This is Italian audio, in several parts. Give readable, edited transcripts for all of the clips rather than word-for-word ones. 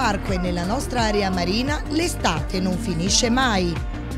parco e nella nostra area marina l'estate non finisce mai.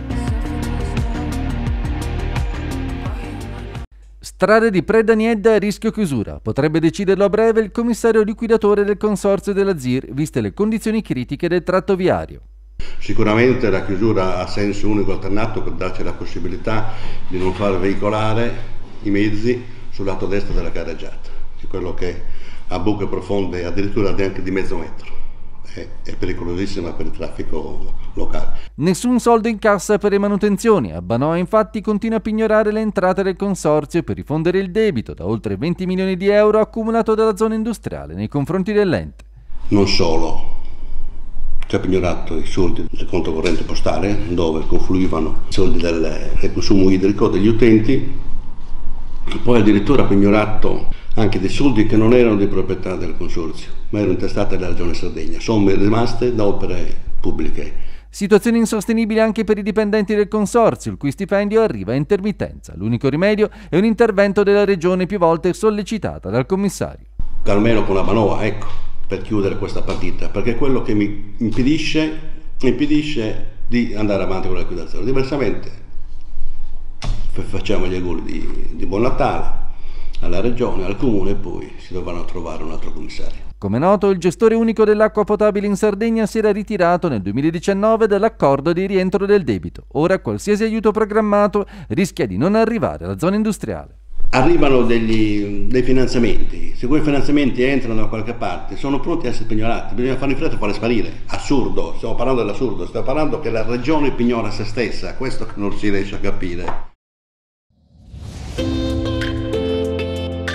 Strade di Predaniedda a rischio chiusura. Potrebbe deciderlo a breve il commissario liquidatore del consorzio della ZIR, viste le condizioni critiche del tratto viario. Sicuramente la chiusura a senso unico alternato per darci la possibilità di non far veicolare i mezzi sul lato destro della carreggiata, che è quello che ha buche profonde addirittura neanche di mezzo metro. È pericolosissima per il traffico locale. Nessun soldo in cassa per le manutenzioni. Abbanoa infatti continua a pignorare le entrate del consorzio per rifondere il debito da oltre 20 milioni di euro accumulato dalla zona industriale nei confronti dell'ente. Non solo, ci ha pignorato i soldi del conto corrente postale, dove confluivano i soldi del consumo idrico degli utenti, poi addirittura ha pignorato anche dei soldi che non erano di proprietà del consorzio, ma erano intestati alla Regione Sardegna, somme rimaste da opere pubbliche. Situazione insostenibile anche per i dipendenti del consorzio, il cui stipendio arriva a intermittenza. L'unico rimedio è un intervento della Regione più volte sollecitata dal commissario. Almeno con Abbanoa, ecco, per chiudere questa partita, perché è quello che mi impedisce di andare avanti con la liquidazione. Diversamente facciamo gli auguri di Buon Natale alla Regione, al Comune, e poi si dovranno trovare un altro commissario. Come noto, il gestore unico dell'acqua potabile in Sardegna si era ritirato nel 2019 dall'accordo di rientro del debito. Ora qualsiasi aiuto programmato rischia di non arrivare alla zona industriale. Arrivano dei finanziamenti, se quei finanziamenti entrano da qualche parte sono pronti a essere pignorati, bisogna farli in fretta e farli sparire. Assurdo, stiamo parlando dell'assurdo, stiamo parlando che la Regione pignora se stessa, questo che non si riesce a capire.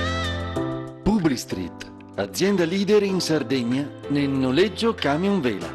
Publistreet, azienda leader in Sardegna nel noleggio camion vela.